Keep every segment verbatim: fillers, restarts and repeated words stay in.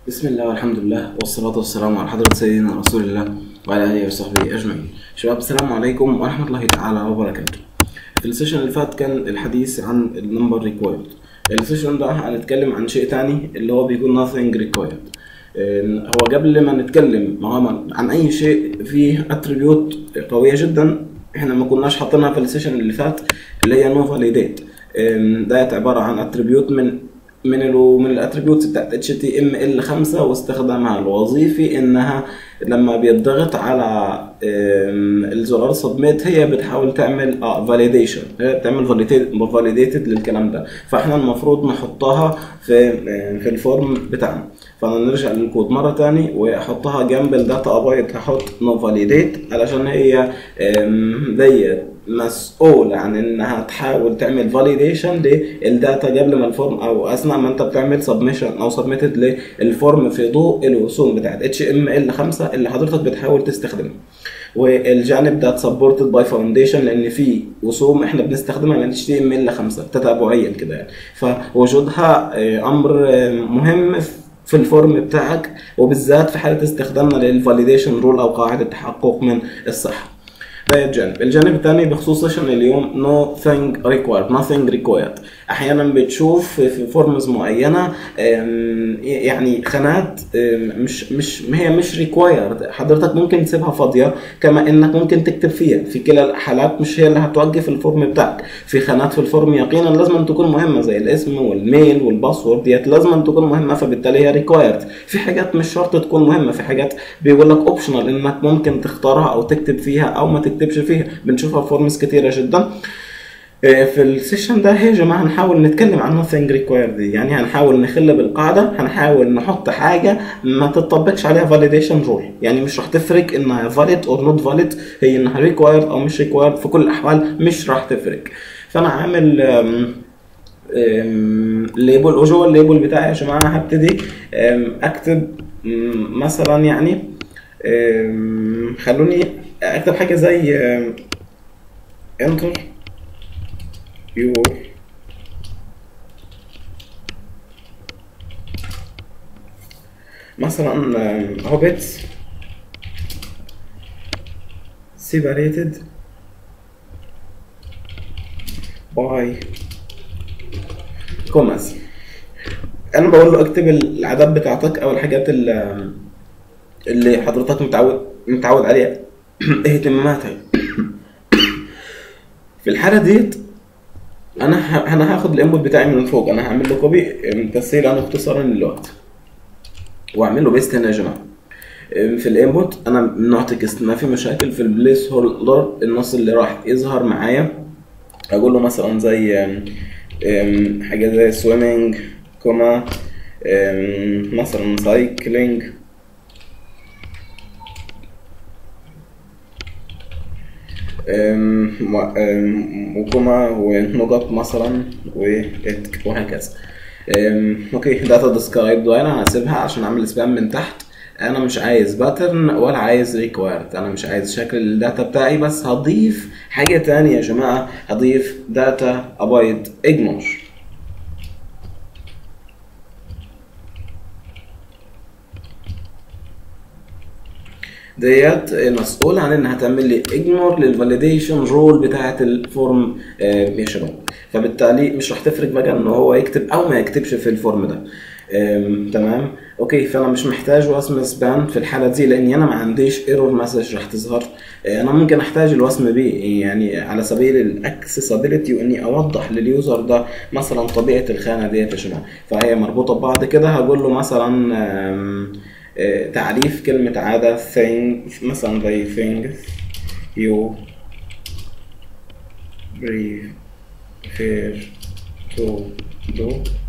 بسم الله والحمد لله والصلاة والسلام على حضرة سيدنا رسول الله وعلى آله وصحبه أجمعين. شباب السلام عليكم ورحمة الله تعالى وبركاته. في السيشن اللي فات كان الحديث عن النمبر ريكوايرد. السيشن ده هنتكلم عن شيء تاني اللي هو بيكون nothing required. هو قبل ما نتكلم عن أي شيء فيه اتريبيوت قوية جدا احنا ما كناش حاطينها في السيشن اللي فات اللي هي نو فاليديت. ده عبارة عن اتريبيوت من من ال من الاتريبيوتس بتاعت اتش تي ام ال خمسة واستخدامها الوظيفي انها لما بيضغط على الزرار سبميت هي بتحاول تعمل اه فاليديشن، هي بتعمل فاليديتد للكلام ده، فاحنا المفروض نحطها في في الفورم بتاعنا. فنرجع للكود مره تاني واحطها جنب الداتا ابايت، هحط نو فاليديت علشان هي ديت مسؤولة عن انها تحاول تعمل فاليديشن للداتا قبل ما الفورم او اثناء ما انت بتعمل سبمشن او سبميتد للفورم في ضوء الرسوم بتاعت اتش ام ال خمسة اللي حضرتك بتحاول تستخدمها. والجانب ده سبورتد باي فاونديشن لان في رسوم احنا بنستخدمها من اتش تي ام ال خمسة تتابعيا كده يعني، فوجودها امر مهم في الفورم بتاعك وبالذات في حالة استخدامنا للفاليديشن رول او قاعدة تحقق من الصحة. ده الجانب. الجانب الثاني بخصوص سيشن اليوم nothing required nothing required. احيانا بتشوف في فورمز معينه يعني خانات مش مش هي مش required، حضرتك ممكن تسيبها فاضيه كما انك ممكن تكتب فيها، في كلا الحالات مش هي اللي هتوقف الفورم بتاعك. في خانات في الفورم يقينا لازم أن تكون مهمه زي الاسم والميل والباسورد، ديت لازم أن تكون مهمه فبالتالي هي required. في حاجات مش شرط تكون مهمه، في حاجات بيقول لك اوبشنال انك ممكن تختارها او تكتب فيها او ما تكتبش فيها، بنشوفها في فورمز كتيره جدا. في السيشن ده يا جماعه هنحاول نتكلم عن nothing required دي، يعني هنحاول نخل بالقاعده، هنحاول نحط حاجه ما تطبقش عليها validation rule، يعني مش راح تفرق انها valid or not valid، هي انها required او مش required في كل الاحوال مش راح تفرق. فانا عامل ليبل، وجوه الليبل بتاعي يا جماعه هبتدي اكتب مثلا يعني خلوني اكتب حاجه زي enter your مثلا hobbits separated by commas. انا بقول له اكتب العدد بتاعتك او الحاجات اللي اللي حضرتك متعود متعود عليها اهتماماتها. في الحاله ديت انا ه... انا هاخد الانبوت بتاعي من فوق، انا هعمل له كوبي تسهيلا واختصارا للوقت واعمل له بيست هنا يا جماعه. في الانبوت انا نوع تكست ما في مشاكل، في البليس هولدر النص اللي راح يظهر معايا اقول له مثلا زي حاجه زي swimming كوما مثلا cycling وكما ونقط مثلا وهكذا. اوكي داتا ديسكرايب ده انا هسيبها عشان اعمل سبام من تحت. انا مش عايز باترن ولا عايز ريكوايرد، انا مش عايز شكل الداتا بتاعي، بس هضيف حاجه تانية يا جماعه، هضيف داتا ابايد اجنور. ديت مسؤول عن انها تعمل لي اجنور للفاليديشن رول بتاعه الفورم يا شباب، فبالتالي مش راح تفرق بقى ان هو يكتب او ما يكتبش في الفورم ده. تمام اوكي. فانا مش محتاج وسم سبان في الحاله دي لاني انا ما عنديش ايرور مسج راح تظهر. انا ممكن احتاج الوسم بي يعني على سبيل الاكسسبيليتي واني اوضح لليوزر ده مثلا طبيعه الخانه ديت يا جماعه، فهي مربوطه ببعض كده. هقول له مثلا تعريف كلمة عادة thing مثلا زي things you prefer to do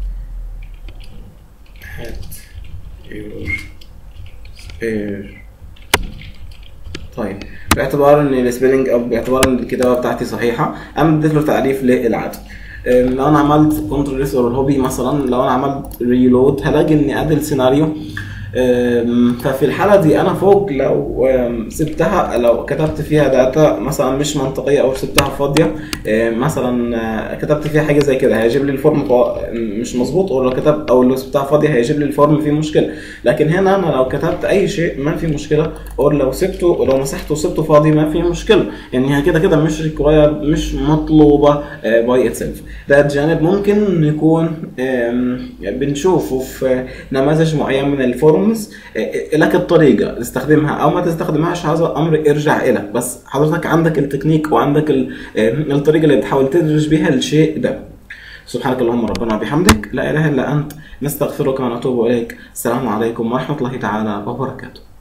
at your spare time. باعتبار ان السبيلنج او باعتبار ان الكتابة بتاعتي صحيحة انا اديت له تعريف للعادة. لو انا عملت كنترول اس اور الهوبي مثلا، لو انا عملت ريلود هلاقي ان ادي السيناريو أم، ففي الحالة دي أنا فوق لو أم، سبتها، لو كتبت فيها داتا مثلا مش منطقية أو سبتها فاضية، أم، مثلا آه، كتبت فيها حاجة زي كده هيجيب لي الفورم فا- مش مظبوط، أو لو كتبت أو لو سبتها فاضية هيجيب لي الفورم فيه مشكلة. لكن هنا أنا لو كتبت أي شيء ما في مشكلة، أو لو سبته لو مسحته وسبته فاضي ما في مشكلة، يعني هي كده كده مش ريكواير، مش مطلوبة باي اتسيلف. ده جانب ممكن نكون أم، بنشوفه في نماذج معين من الفورمز. لك الطريقة تستخدمها أو ما تستخدمهاش، هذا أمر يرجع إلك، بس حضرتك عندك التكنيك وعندك ال- الطريقة اللي بتحاول تدرج بها الشيء ده. سبحانك اللهم ربنا وبحمدك، لا إله إلا أنت، نستغفرك ونتوب إليك. السلام عليكم ورحمة الله تعالى وبركاته.